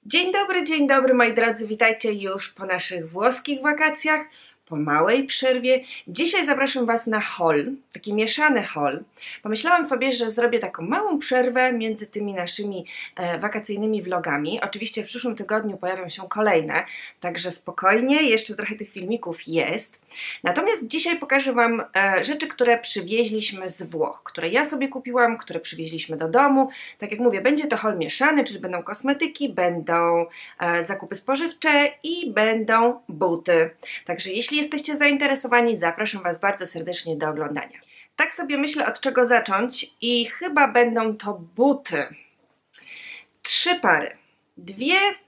Dzień dobry moi drodzy, witajcie już po naszych włoskich wakacjach, po małej przerwie. Dzisiaj zapraszam Was na haul, taki mieszany haul. Pomyślałam sobie, że zrobię taką małą przerwę między tymi naszymi wakacyjnymi vlogami. Oczywiście w przyszłym tygodniu pojawią się kolejne, także spokojnie, jeszcze trochę tych filmików jest. Natomiast dzisiaj pokażę Wam rzeczy, które przywieźliśmy z Włoch, które ja sobie kupiłam, które przywieźliśmy do domu. Tak jak mówię, będzie to haul mieszany, czyli będą kosmetyki, będą zakupy spożywcze i będą buty. Także jeśli jesteście zainteresowani, zapraszam Was bardzo serdecznie do oglądania. Tak sobie myślę, od czego zacząć i chyba będą to buty. 3 pary. 2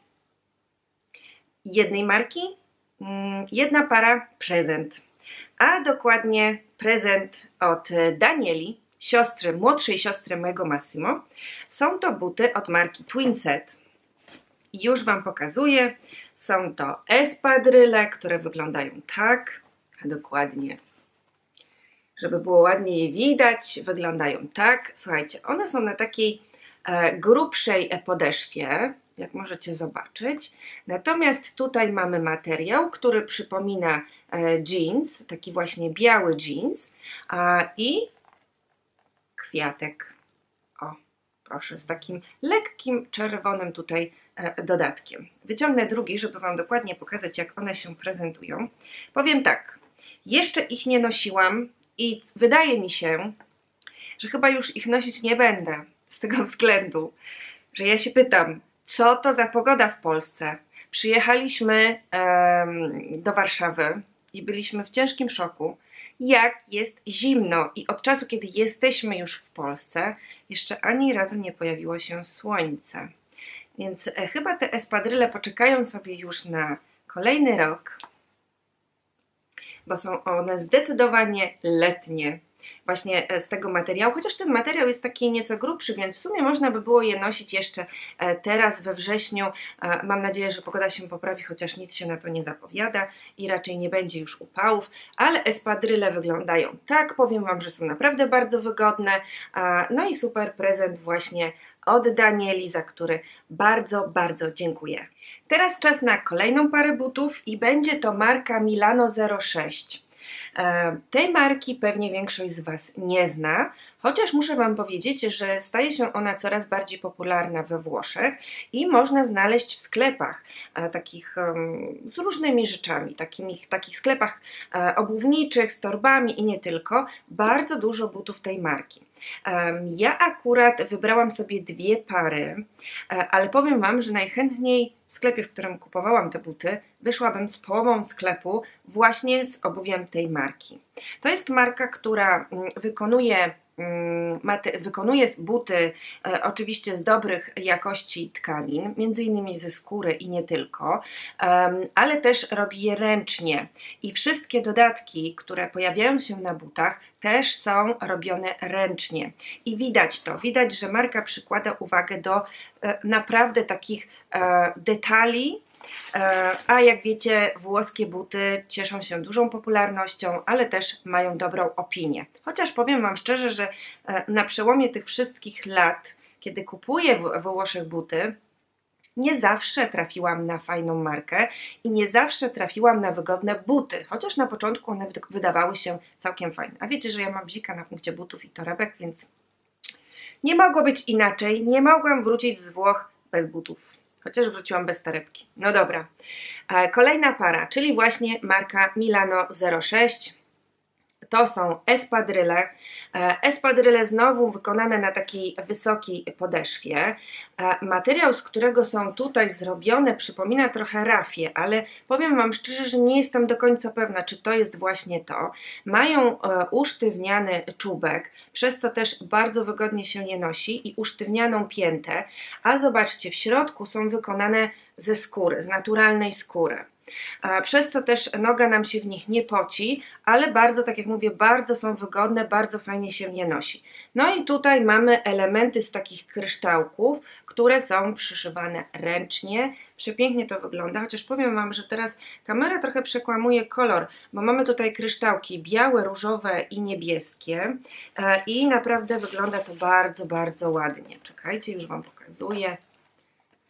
jednej marki, 1 para prezent. A dokładnie prezent od Danieli, młodszej siostry mojego Massimo. Są to buty od marki Twinset. Już Wam pokazuję. Są to espadryle, które wyglądają tak, a dokładnie, żeby było ładnie je widać, wyglądają tak. Słuchajcie, one są na takiej grubszej podeszwie, jak możecie zobaczyć. Natomiast tutaj mamy materiał, który przypomina jeans, taki właśnie biały jeans i kwiatek. O, proszę, z takim lekkim czerwonym tutaj dodatkiem. Wyciągnę drugi, żeby Wam dokładnie pokazać, jak one się prezentują. Powiem tak, jeszcze ich nie nosiłam i wydaje mi się, że chyba już ich nosić nie będę, z tego względu, że ja się pytam, co to za pogoda w Polsce? Przyjechaliśmy do Warszawy i byliśmy w ciężkim szoku, jak jest zimno i od czasu, kiedy jesteśmy już w Polsce, jeszcze ani razu nie pojawiło się słońce. Więc chyba te espadryle poczekają sobie już na kolejny rok, bo są one zdecydowanie letnie. Właśnie z tego materiału, chociaż ten materiał jest taki nieco grubszy, więc w sumie można by było je nosić jeszcze teraz we wrześniu. Mam nadzieję, że pogoda się poprawi, chociaż nic się na to nie zapowiada i raczej nie będzie już upałów, ale espadryle wyglądają tak, powiem Wam, że są naprawdę bardzo wygodne, no i super prezent właśnie od Danieli, za który bardzo, bardzo dziękuję. Teraz czas na kolejną parę butów i będzie to marka Milano 06. Tej marki pewnie większość z Was nie zna, chociaż muszę Wam powiedzieć, że staje się ona coraz bardziej popularna we Włoszech i można znaleźć w sklepach takich z różnymi rzeczami, takich sklepach obuwniczych, z torbami i nie tylko, bardzo dużo butów tej marki. Ja akurat wybrałam sobie 2 pary, ale powiem Wam, że najchętniej w sklepie, w którym kupowałam te buty, wyszłabym z połową sklepu właśnie z obuwiem tej marki. To jest marka, która wykonuje buty oczywiście z dobrych jakości tkanin, między innymi ze skóry i nie tylko, ale też robi je ręcznie i wszystkie dodatki, które pojawiają się na butach, też są robione ręcznie i widać to, widać, że marka przykłada uwagę do naprawdę takich detali. A jak wiecie, włoskie buty cieszą się dużą popularnością, ale też mają dobrą opinię. Chociaż powiem Wam szczerze, że na przełomie tych wszystkich lat, kiedy kupuję we Włoszech buty, nie zawsze trafiłam na fajną markę i nie zawsze trafiłam na wygodne buty, chociaż na początku one wydawały się całkiem fajne. A wiecie, że ja mam bzika na punkcie butów i torebek, więc nie mogło być inaczej. Nie mogłam wrócić z Włoch bez butów. Chociaż wróciłam bez torebki. No dobra. Kolejna para, czyli właśnie marka Milano 06. To są espadryle. Espadryle znowu wykonane na takiej wysokiej podeszwie. Materiał, z którego są tutaj zrobione, przypomina trochę rafię, ale powiem Wam szczerze, że nie jestem do końca pewna, czy to jest właśnie to. Mają usztywniany czubek, przez co też bardzo wygodnie się je nosi i usztywnianą piętę, a zobaczcie, w środku są wykonane ze skóry, z naturalnej skóry. Przez co też noga nam się w nich nie poci, ale bardzo, tak jak mówię, bardzo są wygodne, bardzo fajnie się je nosi. No i tutaj mamy elementy z takich kryształków, które są przyszywane ręcznie. Przepięknie to wygląda, chociaż powiem Wam, że teraz kamera trochę przekłamuje kolor, bo mamy tutaj kryształki białe, różowe i niebieskie i naprawdę wygląda to bardzo, bardzo ładnie. Czekajcie, już Wam pokazuję.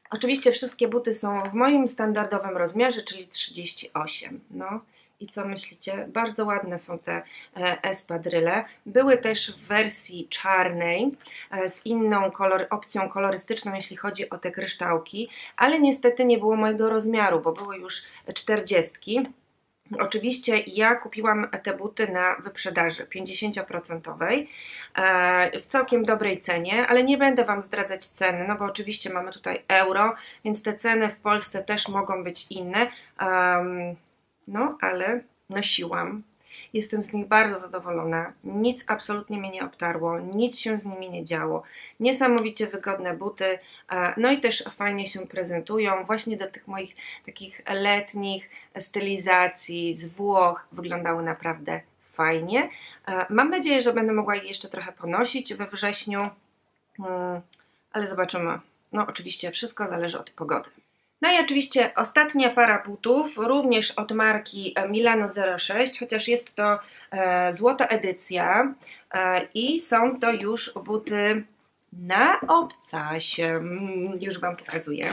Oczywiście wszystkie buty są w moim standardowym rozmiarze, czyli 38. No i co myślicie? Bardzo ładne są te espadryle. Były też w wersji czarnej z inną opcją kolorystyczną, jeśli chodzi o te kryształki, ale niestety nie było mojego rozmiaru, bo były już 40. Oczywiście ja kupiłam te buty na wyprzedaży 50% w całkiem dobrej cenie, ale nie będę Wam zdradzać ceny, no bo oczywiście mamy tutaj euro, więc te ceny w Polsce też mogą być inne, no ale nosiłam. Jestem z nich bardzo zadowolona, nic absolutnie mnie nie obtarło, nic się z nimi nie działo. Niesamowicie wygodne buty, no i też fajnie się prezentują. Właśnie do tych moich takich letnich stylizacji z Włoch wyglądały naprawdę fajnie. Mam nadzieję, że będę mogła je jeszcze trochę ponosić we wrześniu, ale zobaczymy. No oczywiście wszystko zależy od pogody. No i oczywiście ostatnia para butów, również od marki Milano 06, chociaż jest to złota edycja i są to już buty na obcasie. Już Wam pokazuję.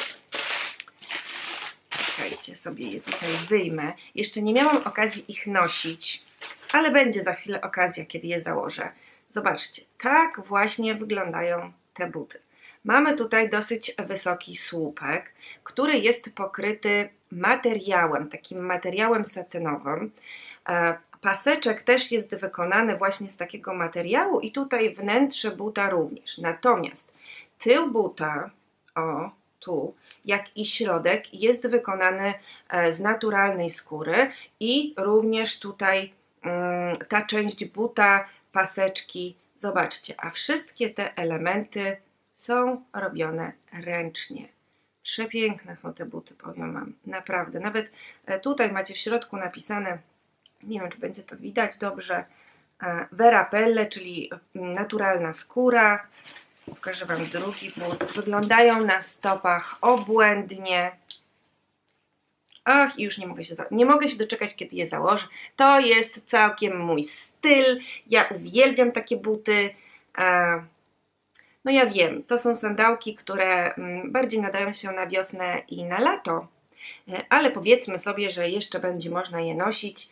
Czekajcie, sobie je tutaj wyjmę. Jeszcze nie miałam okazji ich nosić, ale będzie za chwilę okazja, kiedy je założę. Zobaczcie, tak właśnie wyglądają te buty. Mamy tutaj dosyć wysoki słupek, który jest pokryty materiałem, takim materiałem satynowym. Paseczek też jest wykonany właśnie z takiego materiału i tutaj wnętrze buta również. Natomiast tył buta, o tu, jak i środek jest wykonany z naturalnej skóry i również tutaj ta część buta, paseczki, zobaczcie, a wszystkie te elementy są robione ręcznie. Przepiękne są te buty, powiem Wam, naprawdę. Nawet tutaj macie w środku napisane, nie wiem, czy będzie to widać dobrze, Vera Pelle, czyli naturalna skóra. Pokażę Wam drugi but. Wyglądają na stopach obłędnie. Ach, i już nie mogę się doczekać, kiedy je założę. To jest całkiem mój styl. Ja uwielbiam takie buty. No ja wiem, to są sandałki, które bardziej nadają się na wiosnę i na lato, ale powiedzmy sobie, że jeszcze będzie można je nosić.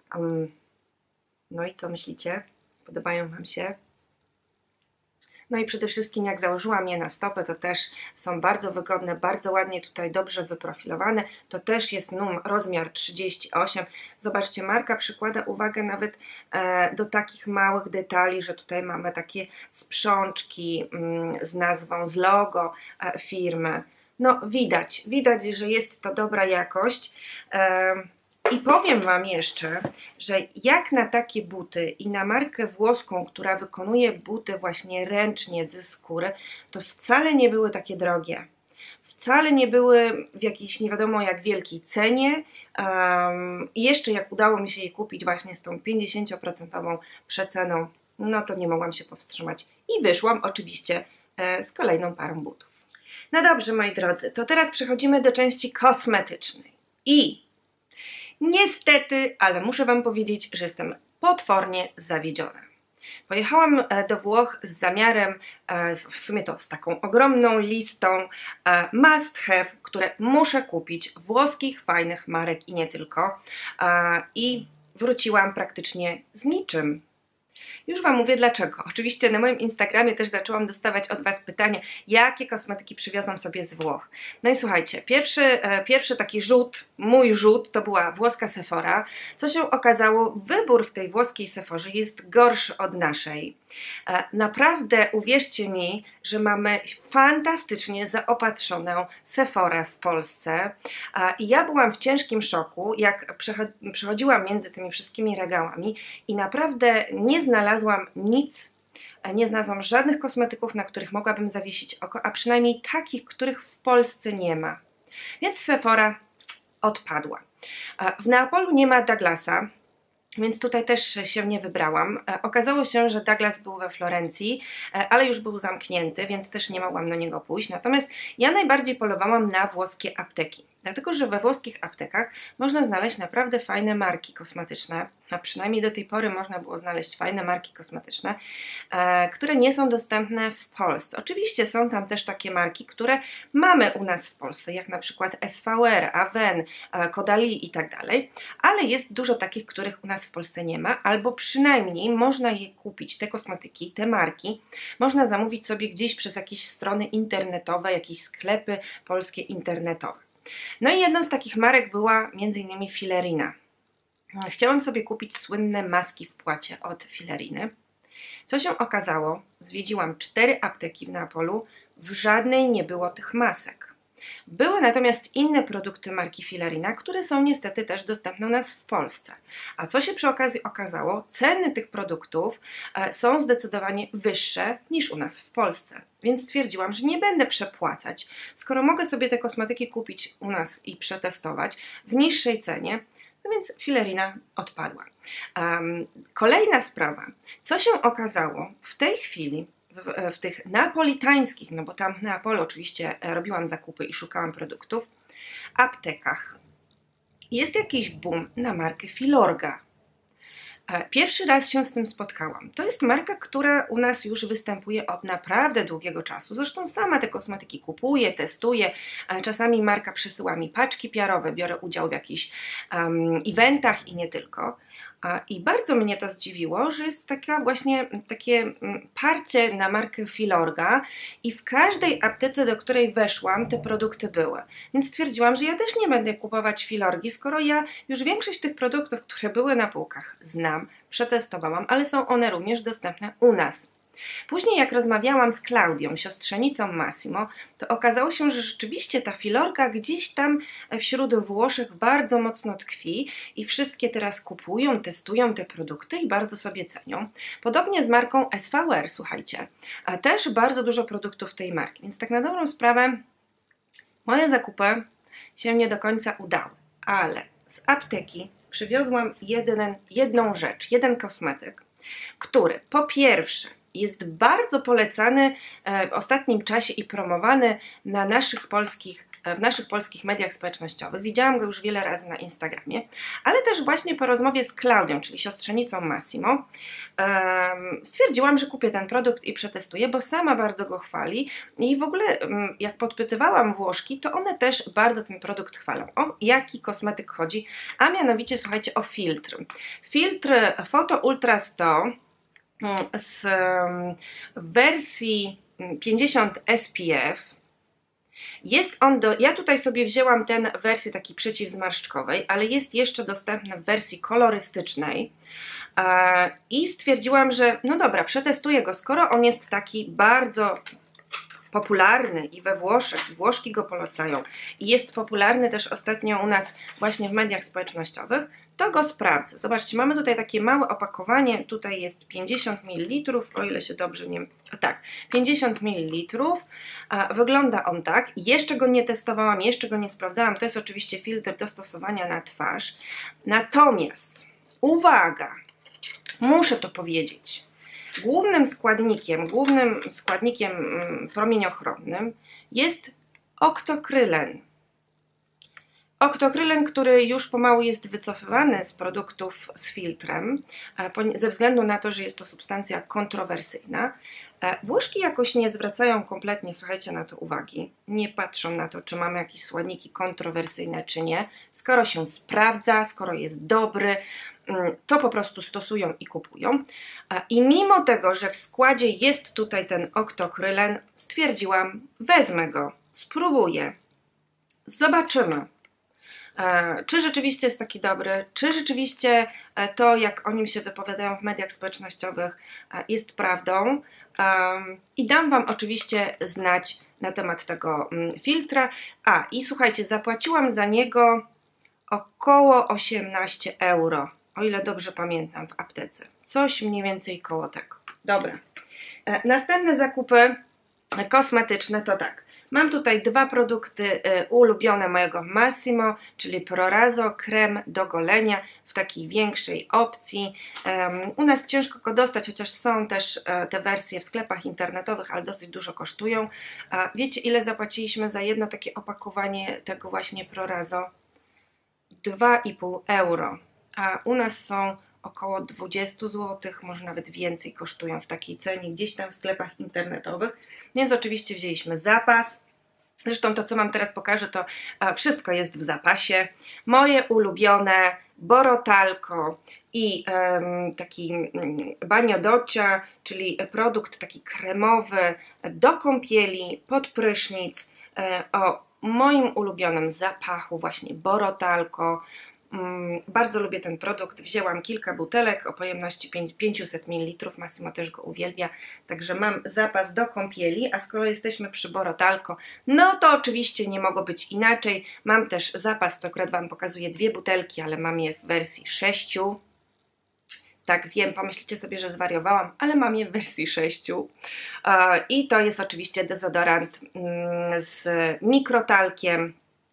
No i co myślicie? Podobają Wam się? No i przede wszystkim jak założyłam je na stopę, to też są bardzo wygodne, bardzo ładnie tutaj dobrze wyprofilowane. To też jest rozmiar 38. Zobaczcie, marka przykłada uwagę nawet do takich małych detali, że tutaj mamy takie sprzączki z nazwą, z logo firmy. No widać, że jest to dobra jakość. I powiem Wam jeszcze, że jak na takie buty i na markę włoską, która wykonuje buty właśnie ręcznie ze skóry, to wcale nie były takie drogie. Wcale nie były w jakiejś nie wiadomo jak wielkiej cenie i jeszcze jak udało mi się je kupić właśnie z tą 50% przeceną, no to nie mogłam się powstrzymać i wyszłam oczywiście z kolejną parą butów. No dobrze, moi drodzy, to teraz przechodzimy do części kosmetycznej i niestety, ale muszę Wam powiedzieć, że jestem potwornie zawiedziona. Pojechałam do Włoch z zamiarem, w sumie to z taką ogromną listą must have, które muszę kupić, włoskich fajnych marek i nie tylko. I wróciłam praktycznie z niczym. Już Wam mówię dlaczego. Oczywiście na moim Instagramie też zaczęłam dostawać od Was pytania, jakie kosmetyki przywiozłam sobie z Włoch. No i słuchajcie, pierwszy taki mój rzut, to była włoska Sephora. Co się okazało, wybór w tej włoskiej Sephorze jest gorszy od naszej. Naprawdę uwierzcie mi, że mamy fantastycznie zaopatrzoną Sephorę w Polsce i ja byłam w ciężkim szoku, jak przechodziłam między tymi wszystkimi regałami i naprawdę nie znalazłam nic, nie znalazłam żadnych kosmetyków, na których mogłabym zawiesić oko, a przynajmniej takich, których w Polsce nie ma. Więc Sephora odpadła. W Neapolu nie ma Douglasa, więc tutaj też się nie wybrałam. Okazało się, że Douglas był we Florencji, ale już był zamknięty, więc też nie mogłam do niego pójść. Natomiast ja najbardziej polowałam na włoskie apteki. Dlatego, że we włoskich aptekach można znaleźć naprawdę fajne marki kosmetyczne, a przynajmniej do tej pory można było znaleźć fajne marki kosmetyczne, które nie są dostępne w Polsce. Oczywiście są tam też takie marki, które mamy u nas w Polsce, jak na przykład SVR, Aven, Caudalie i tak dalej, ale jest dużo takich, których u nas w Polsce nie ma, albo przynajmniej można je kupić, te kosmetyki, te marki, można zamówić sobie gdzieś przez jakieś strony internetowe, jakieś sklepy polskie internetowe. No i jedną z takich marek była m.in. Filerina. Chciałam sobie kupić słynne maski w płacie od Fileriny. Co się okazało? Zwiedziłam 4 apteki w Neapolu, w żadnej nie było tych masek. Były natomiast inne produkty marki Filerina, które są niestety też dostępne u nas w Polsce. A co się przy okazji okazało? Ceny tych produktów są zdecydowanie wyższe niż u nas w Polsce. Więc stwierdziłam, że nie będę przepłacać, skoro mogę sobie te kosmetyki kupić u nas i przetestować w niższej cenie, no więc Filerina odpadła. Kolejna sprawa. Co się okazało? W tej chwili w tych neapolitańskich, no bo tam w Neapolu oczywiście robiłam zakupy i szukałam produktów, aptekach jest jakiś boom na markę Filorga. Pierwszy raz się z tym spotkałam. To jest marka, która u nas już występuje od naprawdę długiego czasu. Zresztą sama te kosmetyki kupuję, testuję. Czasami marka przysyła mi paczki PR-owe, biorę udział w jakichś eventach i nie tylko. I bardzo mnie to zdziwiło, że jest takie parcie na markę Filorga i w każdej aptece, do której weszłam, te produkty były. Więc stwierdziłam, że ja też nie będę kupować Filorgi, skoro ja już większość tych produktów, które były na półkach, znam, przetestowałam, ale są one również dostępne u nas. Później jak rozmawiałam z Klaudią, siostrzenicą Massimo, to okazało się, że rzeczywiście ta Filorga gdzieś tam wśród Włoszech bardzo mocno tkwi i wszystkie teraz kupują, testują te produkty i bardzo sobie cenią. Podobnie z marką SVR, słuchajcie, a też bardzo dużo produktów tej marki, więc tak na dobrą sprawę moje zakupy się nie do końca udały, ale z apteki przywiozłam jedną rzecz, jeden kosmetyk, który po pierwsze jest bardzo polecany w ostatnim czasie i promowany w naszych polskich mediach społecznościowych. Widziałam go już wiele razy na Instagramie, ale też właśnie po rozmowie z Klaudią, czyli siostrzenicą Massimo, stwierdziłam, że kupię ten produkt i przetestuję, bo sama bardzo go chwali i w ogóle jak podpytywałam Włoszki, to one też bardzo ten produkt chwalą. O jaki kosmetyk chodzi? A mianowicie, słuchajcie, o filtr. Filtr Photo Ultra 100 w wersji 50 SPF. Jest on ja tutaj sobie wzięłam ten w wersji takiej przeciwzmarszczkowej, ale jest jeszcze dostępny w wersji kolorystycznej i stwierdziłam, że no dobra, przetestuję go, skoro on jest taki bardzo popularny i we Włoszech, Włoszki go polecają i jest popularny też ostatnio u nas właśnie w mediach społecznościowych, to go sprawdzę. Zobaczcie, mamy tutaj takie małe opakowanie, tutaj jest 50 ml, o ile się dobrze nie... tak, 50 ml, wygląda on tak, jeszcze go nie testowałam, jeszcze go nie sprawdzałam, to jest oczywiście filtr do stosowania na twarz, natomiast, uwaga, muszę to powiedzieć, głównym składnikiem promieniochronnym jest oktokrylen. Oktokrylen, który już pomału jest wycofywany z produktów z filtrem, ze względu na to, że jest to substancja kontrowersyjna. Włoszki jakoś nie zwracają kompletnie, słuchajcie, na to uwagi. Nie patrzą na to, czy mamy jakieś składniki kontrowersyjne, czy nie. Skoro się sprawdza, skoro jest dobry, to po prostu stosują i kupują. I mimo tego, że w składzie jest tutaj ten oktokrylen, stwierdziłam, wezmę go, spróbuję, zobaczymy. Czy rzeczywiście jest taki dobry, czy rzeczywiście to, jak o nim się wypowiadają w mediach społecznościowych, jest prawdą. I dam Wam oczywiście znać na temat tego filtra. I słuchajcie, zapłaciłam za niego około 18 euro, o ile dobrze pamiętam, w aptece. Coś mniej więcej koło tego. Dobra. Następne zakupy kosmetyczne to tak. Mam tutaj dwa produkty ulubione mojego Massimo, czyli Proraso, krem do golenia w takiej większej opcji. U nas ciężko go dostać, chociaż są też te wersje w sklepach internetowych, ale dosyć dużo kosztują. Wiecie, ile zapłaciliśmy za jedno takie opakowanie tego właśnie Proraso? 2,5 euro, a u nas są około 20 zł, może nawet więcej kosztują w takiej cenie gdzieś tam w sklepach internetowych, więc oczywiście wzięliśmy zapas. Zresztą to, co Wam teraz pokażę, to wszystko jest w zapasie. Moje ulubione Borotalco i taki Bagno Doccia, czyli produkt taki kremowy do kąpieli, pod prysznic, o moim ulubionym zapachu właśnie Borotalco. Bardzo lubię ten produkt, wzięłam kilka butelek o pojemności 500 ml, Massimo też go uwielbia, także mam zapas do kąpieli, a skoro jesteśmy przy Borotalco, no to oczywiście nie mogło być inaczej, mam też zapas, to akurat Wam pokazuję dwie butelki, ale mam je w wersji 6. Tak, wiem, pomyślicie sobie, że zwariowałam, ale mam je w wersji 6. I to jest oczywiście dezodorant z mikrotalkiem,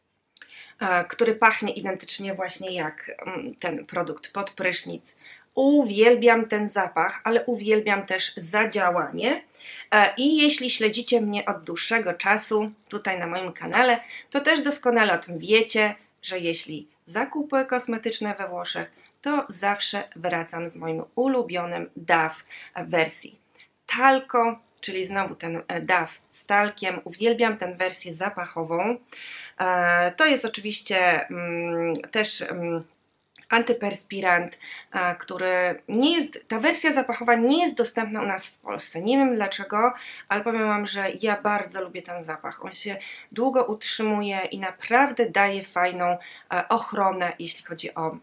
który pachnie identycznie właśnie jak ten produkt pod prysznic. Uwielbiam ten zapach, ale uwielbiam też zadziałanie. I jeśli śledzicie mnie od dłuższego czasu tutaj na moim kanale, to też doskonale o tym wiecie, że jeśli zakupy kosmetyczne we Włoszech, to zawsze wracam z moim ulubionym DAF w wersji talco, czyli znowu ten DAF z talkiem. Uwielbiam tę wersję zapachową. To jest oczywiście też antyperspirant, który nie jest, ta wersja zapachowa nie jest dostępna u nas w Polsce. Nie wiem dlaczego, ale powiem Wam, że ja bardzo lubię ten zapach. On się długo utrzymuje i naprawdę daje fajną ochronę, jeśli chodzi o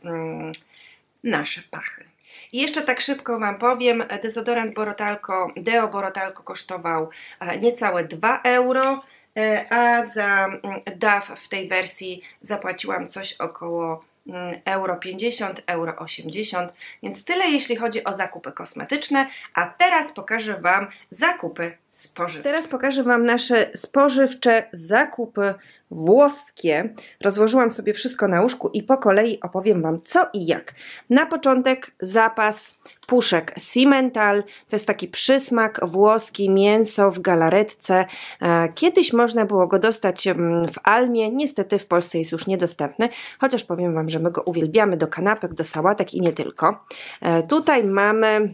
nasze pachy. I jeszcze tak szybko Wam powiem, dezodorant Borotalco, Deo Borotalco kosztował niecałe 2 euro, a za DAF w tej wersji zapłaciłam coś około euro 50, euro 80, więc tyle jeśli chodzi o zakupy kosmetyczne, a teraz pokażę Wam zakupy spożywcze. Teraz pokażę Wam nasze spożywcze zakupy włoskie. Rozłożyłam sobie wszystko na łóżku i po kolei opowiem Wam co i jak. Na początek zapas puszek Simmental, to jest taki przysmak włoski, mięso w galaretce. Kiedyś można było go dostać w Almie, niestety w Polsce jest już niedostępny, chociaż powiem Wam, że my go uwielbiamy do kanapek, do sałatek i nie tylko. Tutaj mamy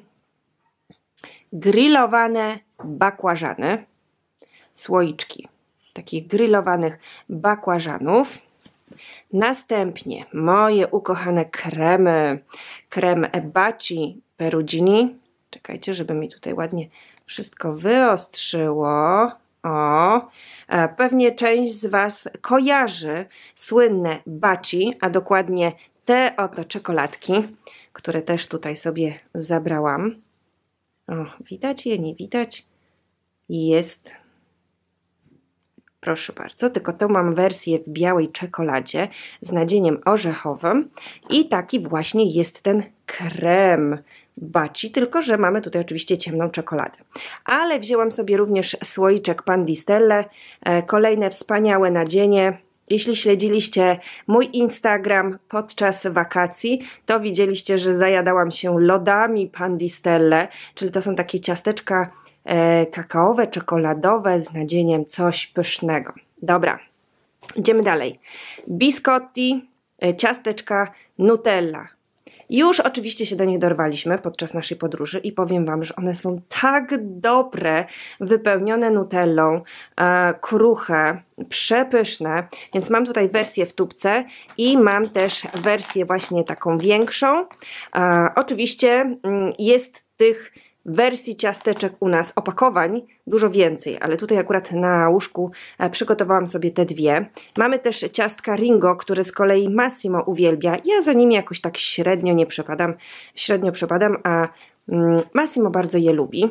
grillowane bakłażany, słoiczki takich grillowanych bakłażanów. Następnie moje ukochane kremy, krem Baci Perugini. Czekajcie, żeby mi tutaj ładnie wszystko wyostrzyło. O, pewnie część z Was kojarzy słynne Baci, a dokładnie te oto czekoladki, które też tutaj sobie zabrałam. O, widać je, nie widać? Jest. Proszę bardzo, tylko to mam wersję w białej czekoladzie z nadzieniem orzechowym i taki właśnie jest ten krem Baci, tylko że mamy tutaj oczywiście ciemną czekoladę. Ale wzięłam sobie również słoiczek Pan di Stelle, kolejne wspaniałe nadzienie. Jeśli śledziliście mój Instagram podczas wakacji, to widzieliście, że zajadałam się lodami Pan di Stelle, czyli to są takie ciasteczka kakaowe, czekoladowe z nadzieniem coś pysznego. Dobra, idziemy dalej. Biscotti, ciasteczka Nutella. Już oczywiście się do nich dorwaliśmy podczas naszej podróży i powiem Wam, że one są tak dobre, wypełnione nutellą, kruche, przepyszne, więc mam tutaj wersję w tubce i mam też wersję właśnie taką większą. Oczywiście jest tych wersji ciasteczek u nas, opakowań, dużo więcej, ale tutaj akurat na łóżku przygotowałam sobie te dwie. Mamy też ciastka Ringo, które z kolei Massimo uwielbia. Ja za nimi jakoś tak średnio przepadam, a Massimo bardzo je lubi.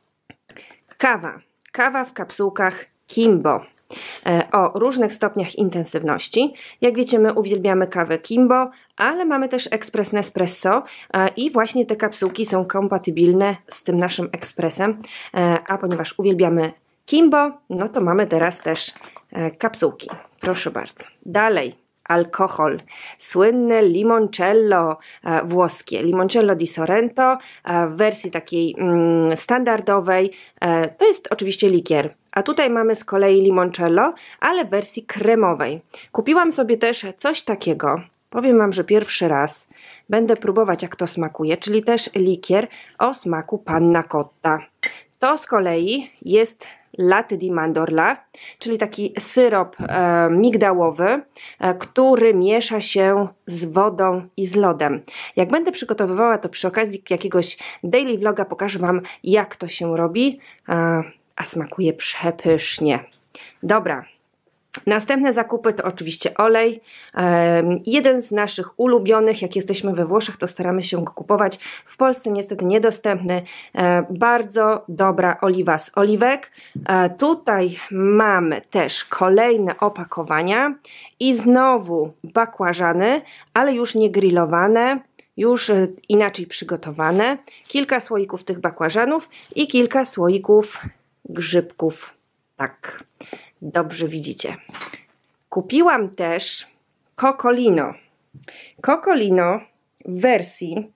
Kawa w kapsułkach Kimbo. O różnych stopniach intensywności. Jak wiecie, my uwielbiamy kawę Kimbo, ale mamy też ekspres Nespresso i właśnie te kapsułki są kompatybilne z tym naszym ekspresem, a ponieważ uwielbiamy Kimbo, no to mamy teraz też kapsułki. Proszę bardzo. Dalej. Alkohol. Słynne limoncello włoskie. Limoncello di Sorrento w wersji takiej standardowej. To jest oczywiście likier. A tutaj mamy z kolei limoncello, ale w wersji kremowej. Kupiłam sobie też coś takiego. Powiem wam, że pierwszy raz będę próbować, jak to smakuje, czyli też likier o smaku panna cotta. To z kolei jest latte di mandorla, czyli taki syrop migdałowy, który miesza się z wodą i z lodem. Jak będę przygotowywała, to przy okazji jakiegoś daily vloga pokażę wam, jak to się robi, a smakuje przepysznie. Dobra. Następne zakupy to oczywiście olej. Jeden z naszych ulubionych, jak jesteśmy we Włoszech, to staramy się go kupować. W Polsce niestety niedostępny. Bardzo dobra oliwa z oliwek. Tutaj mamy też kolejne opakowania i znowu bakłażany, ale już nie grillowane, już inaczej przygotowane. Kilka słoików tych bakłażanów i kilka słoików grzybków. Tak. Dobrze widzicie. Kupiłam też Coccolino. Coccolino w wersji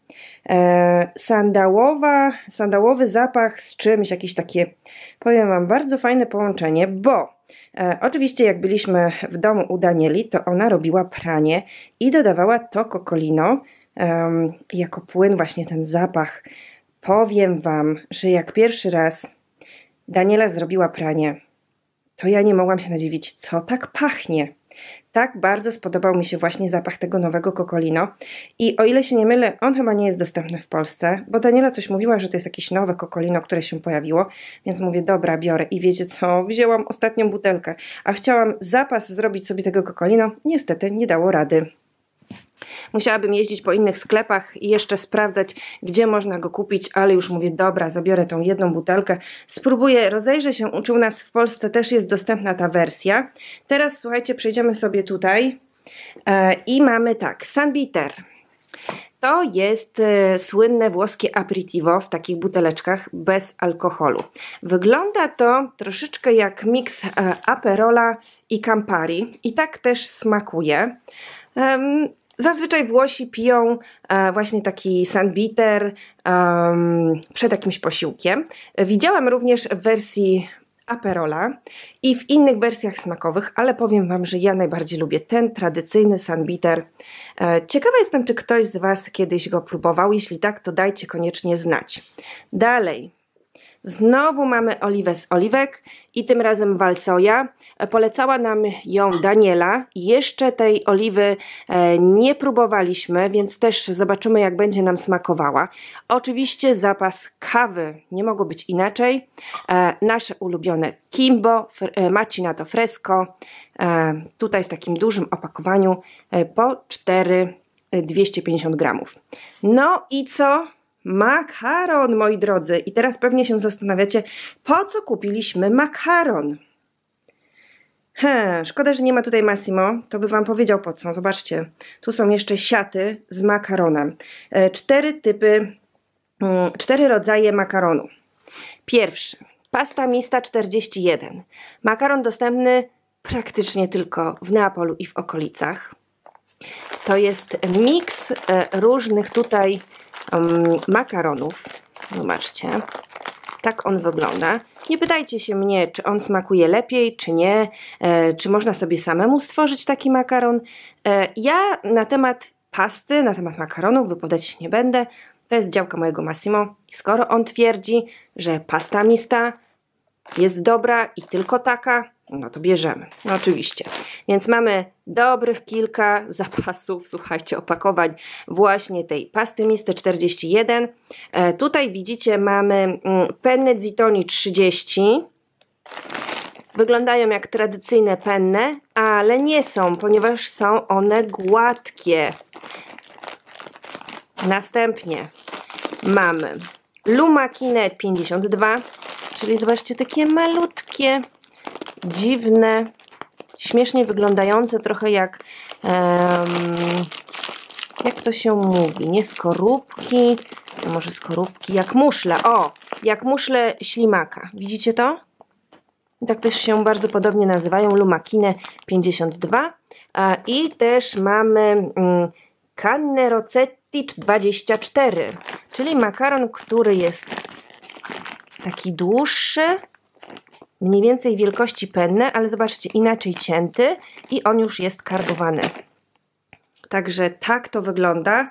sandałowy zapach z czymś, jakieś takie, powiem wam, bardzo fajne połączenie, bo oczywiście jak byliśmy w domu u Danieli, to ona robiła pranie i dodawała to Coccolino jako płyn, właśnie ten zapach. Powiem wam, że jak pierwszy raz Daniela zrobiła pranie, to ja nie mogłam się nadziwić, co tak pachnie. Tak bardzo spodobał mi się właśnie zapach tego nowego Coccolino. I o ile się nie mylę, on chyba nie jest dostępny w Polsce, bo Daniela coś mówiła, że to jest jakieś nowe Coccolino, które się pojawiło, więc mówię, dobra, biorę. I wiecie co, wzięłam ostatnią butelkę, a chciałam zapas zrobić sobie tego Coccolino. Niestety nie dało rady. Musiałabym jeździć po innych sklepach i jeszcze sprawdzać, gdzie można go kupić, ale już mówię, dobra, zabiorę tą jedną butelkę, spróbuję, rozejrzę się, u nas w Polsce też jest dostępna ta wersja. Teraz słuchajcie, przejdziemy sobie tutaj i mamy tak, San Bitter. To jest słynne włoskie aperitivo w takich buteleczkach bez alkoholu. Wygląda to troszeczkę jak miks Aperola i Campari i tak też smakuje. Zazwyczaj Włosi piją właśnie taki San Bitter przed jakimś posiłkiem. Widziałam również w wersji Aperola i w innych wersjach smakowych, ale powiem wam, że ja najbardziej lubię ten tradycyjny San Bitter. Ciekawa jestem, czy ktoś z was kiedyś go próbował. Jeśli tak, to dajcie koniecznie znać. Dalej. Znowu mamy oliwę z oliwek i tym razem Valsoja. Polecała nam ją Daniela. Jeszcze tej oliwy nie próbowaliśmy, więc też zobaczymy, jak będzie nam smakowała. Oczywiście zapas kawy, nie mogło być inaczej. Nasze ulubione Kimbo, Macinato Fresco. Tutaj w takim dużym opakowaniu po 250 gramów. No i co? Makaron, moi drodzy. I teraz pewnie się zastanawiacie, po co kupiliśmy makaron? Szkoda, że nie ma tutaj Massimo, to by wam powiedział po co. Zobaczcie, tu są jeszcze siaty z makaronem. 4 rodzaje makaronu. Pierwszy, pasta mista 41. Makaron dostępny praktycznie tylko w Neapolu i w okolicach. To jest miks różnych tutaj makaronów. Zobaczcie, tak on wygląda. Nie pytajcie się mnie, czy on smakuje lepiej, czy nie, czy można sobie samemu stworzyć taki makaron. Ja na temat pasty, na temat makaronów wypowiadać się nie będę. To jest działka mojego Massimo. Skoro on twierdzi, że pasta mista jest dobra i tylko taka, no to bierzemy. No oczywiście. Więc mamy dobrych kilka zapasów, słuchajcie, opakowań właśnie tej pasty misty 41. Tutaj widzicie, mamy penne zittoni 30. Wyglądają jak tradycyjne penne, ale nie są, ponieważ są one gładkie. Następnie mamy Lumachine 52, czyli zobaczcie, takie malutkie, dziwne, śmiesznie wyglądające, trochę jak jak to się mówi, nie skorupki, może skorupki, jak muszle, o, jak muszle ślimaka, widzicie to? Tak też się bardzo podobnie nazywają, Lumakine 52. I też mamy Canne Rossetti 24, czyli makaron, który jest taki dłuższy, mniej więcej wielkości penne, ale zobaczcie, inaczej cięty i on już jest karbowany. Także tak to wygląda.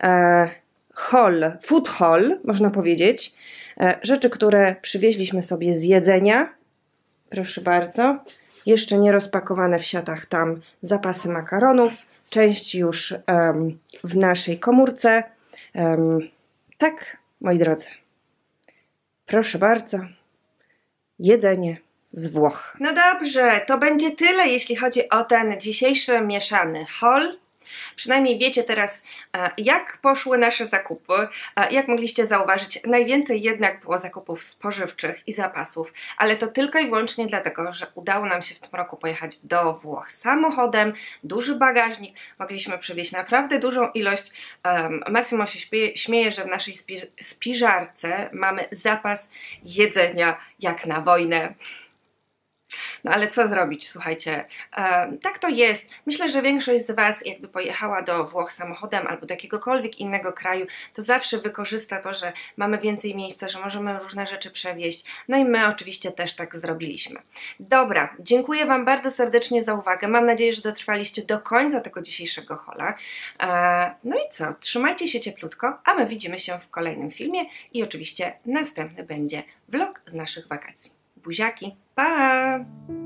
Food haul, można powiedzieć. Rzeczy, które przywieźliśmy sobie z jedzenia. Proszę bardzo. Jeszcze nie rozpakowane w siatach tam zapasy makaronów. Część już w naszej komórce. Tak, moi drodzy. Proszę bardzo. Jedzenie z Włoch. No dobrze, to będzie tyle, jeśli chodzi o ten dzisiejszy mieszany haul. Przynajmniej wiecie teraz, jak poszły nasze zakupy. Jak mogliście zauważyć, najwięcej jednak było zakupów spożywczych i zapasów, ale to tylko i wyłącznie dlatego, że udało nam się w tym roku pojechać do Włoch samochodem, duży bagażnik, mogliśmy przywieźć naprawdę dużą ilość. Massimo się śmieje, że w naszej spiżarce mamy zapas jedzenia jak na wojnę. No ale co zrobić, słuchajcie, tak to jest. Myślę, że większość z Was jakby pojechała do Włoch samochodem albo do jakiegokolwiek innego kraju, to zawsze wykorzysta to, że mamy więcej miejsca, że możemy różne rzeczy przewieźć. No i my oczywiście też tak zrobiliśmy. Dobra, dziękuję Wam bardzo serdecznie za uwagę. Mam nadzieję, że dotrwaliście do końca tego dzisiejszego haula. No i co, trzymajcie się cieplutko, a my widzimy się w kolejnym filmie i oczywiście następny będzie vlog z naszych wakacji. Buziaki, pa!